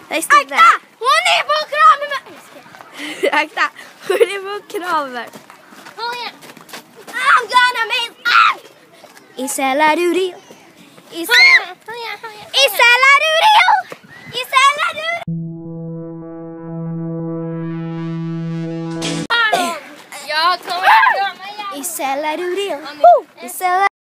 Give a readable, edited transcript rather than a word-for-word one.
Akta! Hon är på kraven! Akta! Hon är på kraven. I'm gonna make... Isella du real? Isella du real? Isella du real? Isella du real? Isella